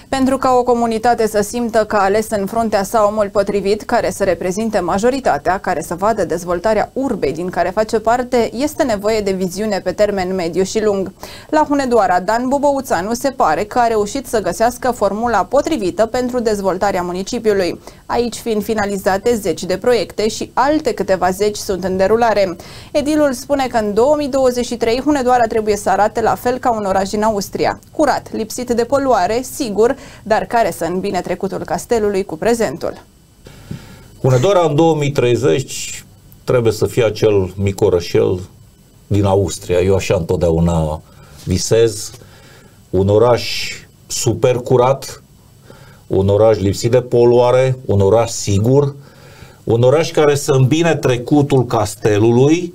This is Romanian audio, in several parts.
Pentru ca o comunitate să simtă că a ales în fruntea sa omul potrivit, care să reprezinte majoritatea, care să vadă dezvoltarea urbei din care face parte, este nevoie de viziune pe termen mediu și lung. La Hunedoara, Dan Bobouțanu se pare că a reușit să găsească formula potrivită pentru dezvoltarea municipiului, aici fiind finalizate 10 de proiecte și alte câteva 10 sunt în derulare. Edilul spune că în 2023 Hunedoara trebuie să arate la fel ca un oraș din Austria, curat, lipsit de poluare, sigur, dar care să îmbine trecutul castelului cu prezentul. Hunedoara în 2030 trebuie să fie acel mic orășel din Austria. Eu așa întotdeauna visez. Un oraș super curat, un oraș lipsit de poluare, un oraș sigur, un oraș care să îmbine trecutul castelului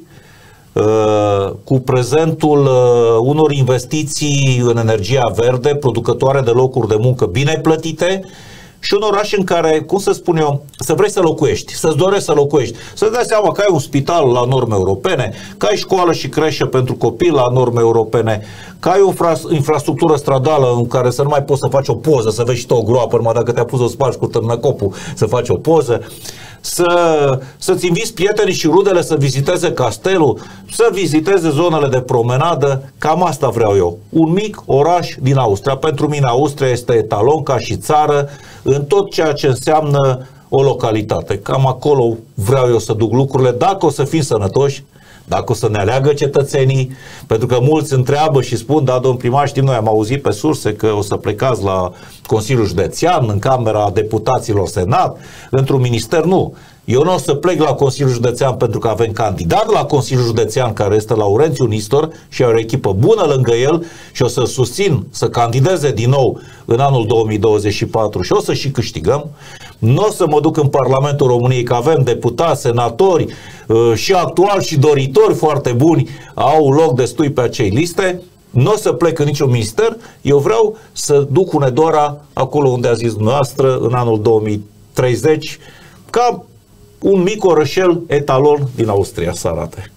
cu prezentul unor investiții în energia verde, producătoare de locuri de muncă bine plătite și un oraș în care, cum să spun eu, să vrei să locuiești, să-ți dorești să locuiești, să-ți dai seama că ai un spital la norme europene, că ai școală și creșă pentru copii la norme europene, că ai o infrastructură stradală în care să nu mai poți să faci o poză, să vezi și tu o groapă, numai dacă te-a pus să spargi cu târnăcopul să faci o poză, să-ți inviți prietenii și rudele să viziteze castelul, să viziteze zonele de promenadă. Cam asta vreau eu. Un mic oraș din Austria. Pentru mine Austria este etalon ca și țară în tot ceea ce înseamnă o localitate. Cam acolo vreau eu să duc lucrurile, dacă o să fim sănătoși, dacă o să ne aleagă cetățenii, pentru că mulți întreabă și spun, da, domn primar, știm, noi am auzit pe surse că o să plecați la Consiliul Județean, în Camera Deputaților Senat, într-un minister, nu. Eu nu o să plec la Consiliul Județean pentru că avem candidat la Consiliul Județean care este Laurențiu Nistor și are o echipă bună lângă el și o să susțin să candideze din nou în anul 2024 și o să și câștigăm. Nu o să mă duc în Parlamentul României, că avem deputați, senatori și actuali și doritori foarte buni, au loc destui pe acei liste. Nu o să plec în niciun minister, eu vreau să duc Hunedoara acolo unde a zis dumneavoastră în anul 2030, ca un mic orășel etalon din Austria să arate.